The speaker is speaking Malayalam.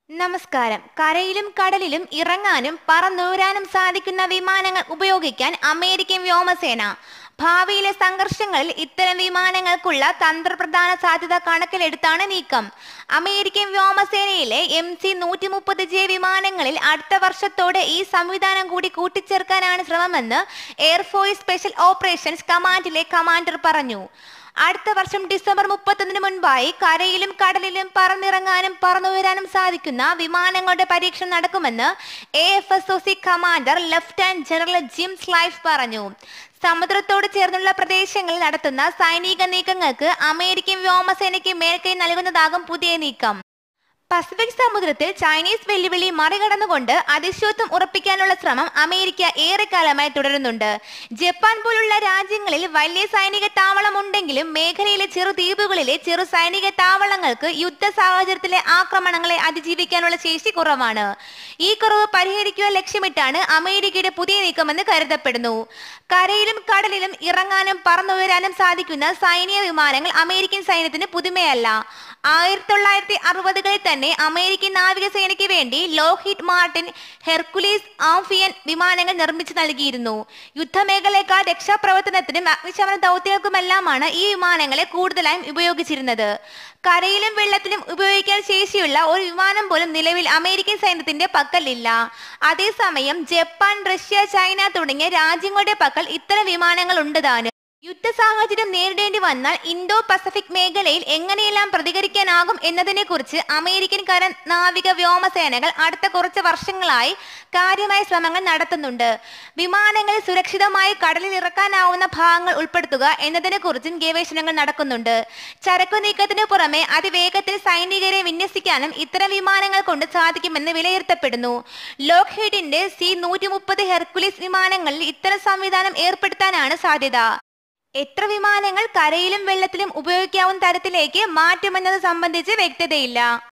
നമസ്കാരം. കരയിലും കടലിലും ഇറങ്ങാനും പറന്നുയരാനും സാധിക്കുന്ന വിമാനങ്ങൾ ഉപയോഗിക്കാൻ അമേരിക്കൻ വ്യോമസേന. ഭാവിയിലെ സംഘർഷങ്ങളിൽ ഇത്തരം വിമാനങ്ങൾക്കുള്ള തന്ത്രപ്രധാന സാധ്യത കണക്കിലെടുത്താണ് നീക്കം. അമേരിക്കൻ വ്യോമസേനയിലെ MC-130J വിമാനങ്ങളിൽ അടുത്ത വർഷത്തോടെ ഈ സംവിധാനം കൂടി കൂട്ടിച്ചേർക്കാനാണ് ശ്രമമെന്ന് എയർഫോഴ്സ് സ്പെഷ്യൽ ഓപ്പറേഷൻസ് കമാൻഡിലെ കമാൻഡർ പറഞ്ഞു. അടുത്ത വർഷം ഡിസംബർ 31 മുൻപായി കരയിലും കടലിലും പറന്നിറങ്ങാനും പറന്നുയരാനും സാധിക്കുന്ന വിമാനങ്ങളുടെ പരീക്ഷണം നടക്കുമെന്ന് AFSOC commander lieutenant general Jim Slife പറഞ്ഞു. സമുദ്രത്തോട് ചേർന്നുള്ള പ്രദേശങ്ങളിൽ നടത്തുന്ന സൈനിക നീക്കങ്ങൾക്ക് അമേരിക്കൻ വ്യോമസേനയ്ക്ക് മേൽക്കൈ നൽകുന്നതാകും പുതിയ നീക്കം. പസഫിക് സമുദ്രത്തിൽ ചൈനീസ് വെല്ലുവിളി മറികടന്നുകൊണ്ട് അതിശയത്വം ഉറപ്പിക്കാനുള്ള ശ്രമം അമേരിക്ക ഏറെക്കാലമായി തുടരുന്നുണ്ട്. ജപ്പാൻ പോലുള്ള രാജ്യങ്ങളിൽ വലിയ സൈനിക താവളം ഉണ്ടെങ്കിലും മേഖലയിലെ ചെറു ദ്വീപുകളിലെ ചെറു സൈനിക താവളങ്ങൾക്ക് യുദ്ധ സാഹചര്യത്തിലെ ആക്രമണങ്ങളെ അതിജീവിക്കാനുള്ള ശേഷി കുറവാണ്. ഈ കുറവ് പരിഹരിക്കുവാൻ ലക്ഷ്യമിട്ടാണ് അമേരിക്കയുടെ പുതിയ നീക്കമെന്ന് കരുതപ്പെടുന്നു. കരയിലും കടലിലും ഇറങ്ങാനും പറന്നുയരാനും സാധിക്കുന്ന സൈനിക വിമാനങ്ങൾ അമേരിക്കൻ സൈന്യത്തിന് പുതുമയല്ല. 1960കളിൽ തന്നെ അമേരിക്കൻ നാവികസേനയ്ക്ക് വേണ്ടി ലോക്ഹീഡ് മാർട്ടിൻ ഹെർക്കുലീസ് ആംഫിയൻ വിമാനങ്ങൾ നിർമ്മിച്ചു നൽകിയിരുന്നു. യുദ്ധമേഖലയേക്കാൾ രക്ഷാപ്രവർത്തനത്തിനും അഗ്നിശമന ദൗത്യങ്ങൾക്കുമെല്ലാമാണ് ഈ വിമാനങ്ങളെ കൂടുതലായും ഉപയോഗിച്ചിരുന്നത്. കരയിലും വെള്ളത്തിലും ഉപയോഗിക്കാൻ ശേഷിയുള്ള ഒരു വിമാനം പോലും നിലവിൽ അമേരിക്കൻ സൈന്യത്തിന്റെ പക്കൽ ഇല്ല. അതേസമയം ജപ്പാൻ, റഷ്യ, ചൈന തുടങ്ങിയ രാജ്യങ്ങളുടെ പക്കൽ ഇത്തരം വിമാനങ്ങൾ ഉണ്ട് താനും. യുദ്ധ സാഹചര്യം നേരിടേണ്ടി വന്നാൽ ഇന്തോ പസഫിക് മേഖലയിൽ എങ്ങനെയെല്ലാം പ്രതികരിക്കാനാകും എന്നതിനെ കുറിച്ച് അമേരിക്കൻ കര, നാവിക, വ്യോമസേനകൾ അടുത്ത കുറച്ച് വർഷങ്ങളായി കാര്യമായ ശ്രമങ്ങൾ നടത്തുന്നുണ്ട്. വിമാനങ്ങൾ സുരക്ഷിതമായി കടലിൽ ഇറക്കാനാവുന്ന ഭാഗങ്ങൾ ഉൾപ്പെടുത്തുക എന്നതിനെ കുറിച്ചും ഗവേഷണങ്ങൾ നടക്കുന്നുണ്ട്. ചരക്കു നീക്കത്തിനു പുറമെ അതിവേഗത്തിൽ സൈനികരെ വിന്യസിക്കാനും ഇത്തരം വിമാനങ്ങൾ കൊണ്ട് സാധിക്കുമെന്ന് വിലയിരുത്തപ്പെടുന്നു. ലോക്ഹീഡിന്റെ C-130 ഹെർക്കുലീസ് വിമാനങ്ങളിൽ ഇത്തരം സംവിധാനം ഏർപ്പെടുത്താനാണ് സാധ്യത. എത്ര വിമാനങ്ങൾ കരയിലും വെള്ളത്തിലും ഉപയോഗിക്കാവുന്ന തരത്തിലേക്ക് മാറ്റുമെന്നത് സംബന്ധിച്ച് വ്യക്തതയില്ല.